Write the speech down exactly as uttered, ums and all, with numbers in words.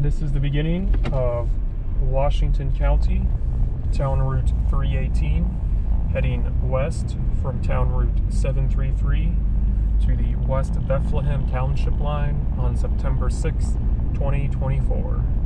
This is the beginning of Washington County, Town Route three eighteen, heading west from Town Route seven thirty-three to the West Bethlehem Township line on September sixth, twenty twenty-four.